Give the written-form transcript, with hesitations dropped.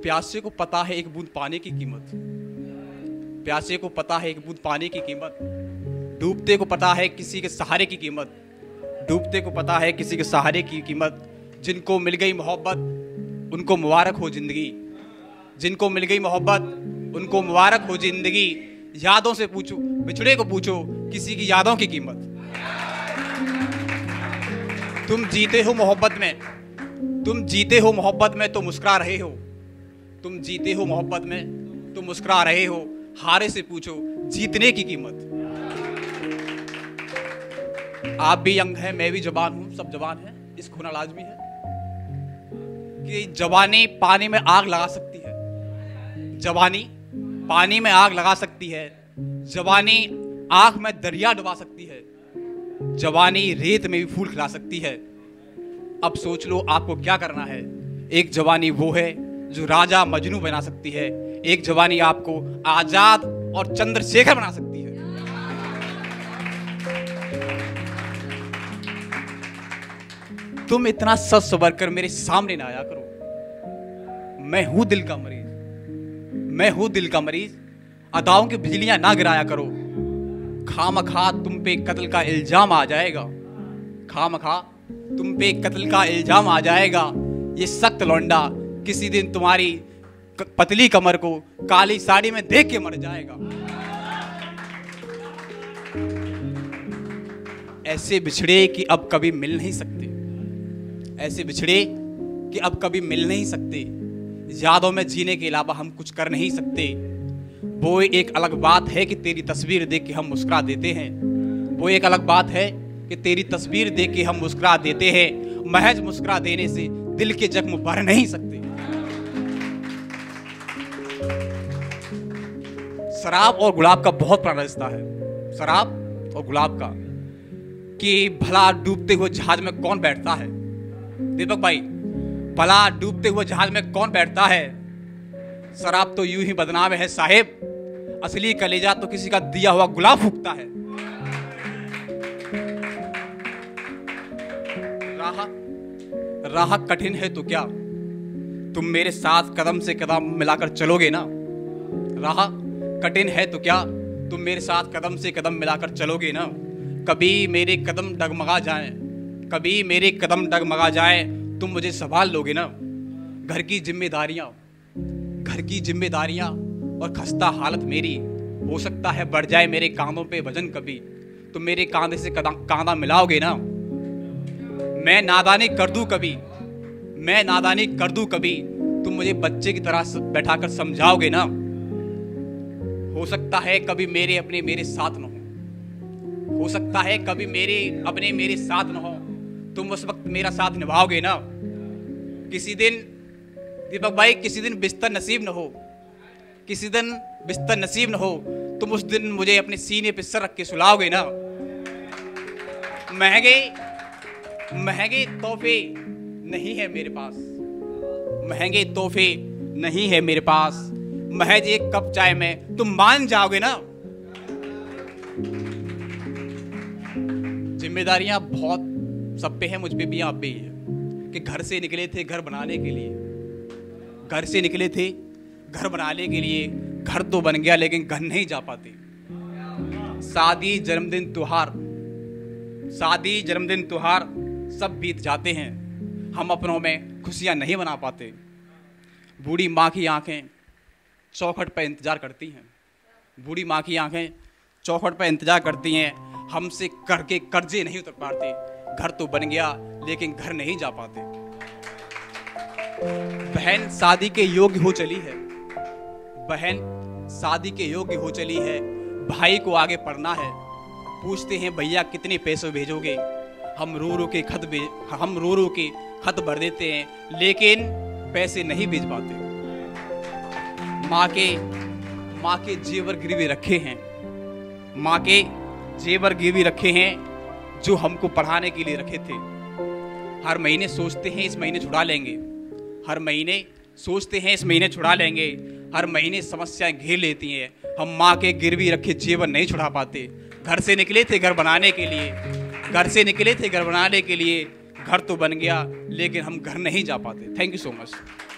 प्यासे को पता है एक बूंद पानी की कीमत, प्यासे को पता है एक बूंद पानी की कीमत, डूबते को पता है किसी के सहारे की कीमत, डूबते को पता है किसी के सहारे की कीमत। जिनको मिल गई मोहब्बत उनको मुबारक हो जिंदगी, जिनको मिल गई मोहब्बत उनको मुबारक हो जिंदगी। यादों से पूछो, बिछड़े को पूछो किसी की यादों की कीमत। तुम जीते हो मोहब्बत में, तुम जीते हो मोहब्बत में तो मुस्कुरा रहे हो, तुम जीते हो मोहब्बत में तो मुस्कुरा रहे हो। हारे से पूछो जीतने की कीमत। आप भी यंग हैं, मैं भी जवान हूं, सब जवान हैं, इस होना लाजमी है कि जवानी पानी में आग लगा सकती है, जवानी पानी में आग लगा सकती है, जवानी आंख में दरिया डुबा सकती है, जवानी रेत में भी फूल खिला सकती है। अब सोच लो आपको क्या करना है। एक जवानी वो है जो राजा मजनू बना सकती है, एक जवानी आपको आजाद और चंद्रशेखर बना सकती है। तुम इतना सच सवर कर मेरे सामने ना आया करो। मैं हूं दिल का मरीज, मैं हूं दिल का मरीज। अदाओं की बिजलियां ना गिराया करो। खामखा तुम पे कत्ल का इल्जाम आ जाएगा, खामखा तुम पे कत्ल का इल्जाम आ जाएगा। ये सख्त लौंडा किसी दिन तुम्हारी पतली कमर को काली साड़ी में देख के मर जाएगा। ऐसे बिछड़े कि अब कभी मिल नहीं सकते, ऐसे बिछड़े कि अब कभी मिल नहीं सकते। यादों में जीने के अलावा हम कुछ कर नहीं सकते। वो एक अलग बात है कि तेरी तस्वीर देख के हम मुस्कुरा देते हैं, वो एक अलग बात है कि तेरी तस्वीर देख के हम मुस्कुरा देते हैं। महज मुस्कुरा देने से दिल के जख्म भर नहीं सकते। शराब और गुलाब का बहुत पुराना रिश्ता है, शराब और गुलाब का, कि भला डूबते हुए जहाज में कौन बैठता है। दीपक भाई, भला डूबते हुए जहाज में कौन बैठता है। शराब तो यूं ही बदनाम है साहेब, असली कलेजा तो किसी का दिया हुआ गुलाब फूकता है। राह कठिन है तो क्या, तुम मेरे साथ कदम से कदम मिलाकर चलोगे ना। राह कठिन है तो क्या, तुम मेरे साथ कदम से कदम मिलाकर चलोगे ना। कभी मेरे कदम डगमगा जाएं, कभी मेरे कदम डगमगा जाएं, तुम मुझे संभाल लोगे ना। घर की जिम्मेदारियां, घर की जिम्मेदारियां और खस्ता हालत मेरी, हो सकता है बढ़ जाए मेरे कांधों पे वजन कभी, तुम मेरे कांधे से कांधा मिलाओगे ना। मैं नादानी कर दूं कभी, मैं नादानी कर दूं कभी, तुम मुझे बच्चे की तरह बैठाकर समझाओगे ना। हो सकता है कभी मेरे अपने मेरे साथ न हो सकता है कभी मेरे अपने मेरे साथ न हो, तुम उस वक्त मेरा साथ निभाओगे ना। किसी दिन दीपक भाई, किसी दिन बिस्तर नसीब न हो, किसी दिन बिस्तर नसीब न हो, तुम उस दिन मुझे अपने सीने पे सर रख के सुलाओगे ना। महंगे महंगे तोहफे नहीं है मेरे पास, महंगे तोहफे नहीं है मेरे पास, महज एक कप चाय में तुम मान जाओगे ना। जिम्मेदारियां बहुत सब पे है, मुझ पे भी, आप पे है कि घर से निकले थे घर बनाने के लिए, घर से निकले थे घर बनाने के लिए, घर तो बन गया लेकिन घर नहीं जा पाते। शादी जन्मदिन त्योहार, शादी जन्मदिन त्योहार सब बीत जाते हैं, हम अपनों में खुशियां नहीं मना पाते। बूढ़ी माँ की आंखें चौखट पर इंतजार करती हैं, बूढ़ी माँ की आंखें चौखट पर इंतजार करती हैं, हमसे करके कर्जे नहीं उतर पाते। घर तो बन गया लेकिन घर नहीं जा पाते। बहन शादी के योग्य हो चली है, बहन शादी के योग्य हो चली है, भाई को आगे पढ़ना है। पूछते हैं भैया कितने पैसे भेजोगे, हम रो रो के खत भर देते हैं लेकिन पैसे नहीं भेज पाते। माँ के जेवर गिरवी रखे हैं, माँ के जेवर गिरवी रखे हैं जो हमको पढ़ाने के लिए रखे थे। हर महीने सोचते हैं इस महीने छुड़ा लेंगे, हर महीने सोचते हैं इस महीने छुड़ा लेंगे, हर महीने समस्याएं घेर लेती हैं, हम माँ के गिरवी रखे जेवर नहीं छुड़ा पाते। घर से निकले थे घर बनाने के लिए, घर से निकले थे घर बनाने के लिए, घर तो बन गया लेकिन हम घर नहीं जा पाते। Thank you so much.